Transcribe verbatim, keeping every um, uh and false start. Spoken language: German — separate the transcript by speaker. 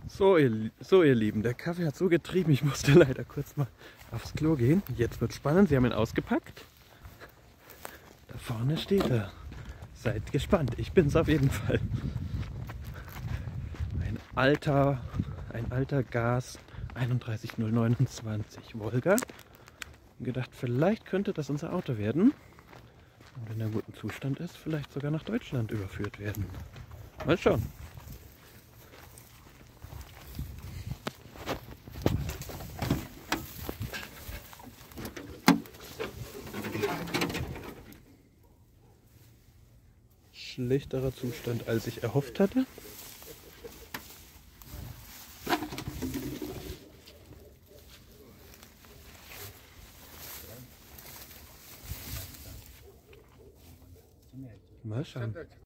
Speaker 1: So ihr, Lie- so, ihr Lieben, der Kaffee hat so getrieben, ich musste leider kurz mal aufs Klo gehen. Jetzt wird spannend, sie haben ihn ausgepackt. Da vorne steht er. Seid gespannt, ich bin's auf jeden Fall. Ein alter, ein alter Gas drei eins null neunundzwanzig Volga. Und gedacht, vielleicht könnte das unser Auto werden. Und wenn er in gutem Zustand ist, vielleicht sogar nach Deutschland überführt werden. Mal schauen. Schlechterer Zustand, als ich erhofft hatte. Mal schauen.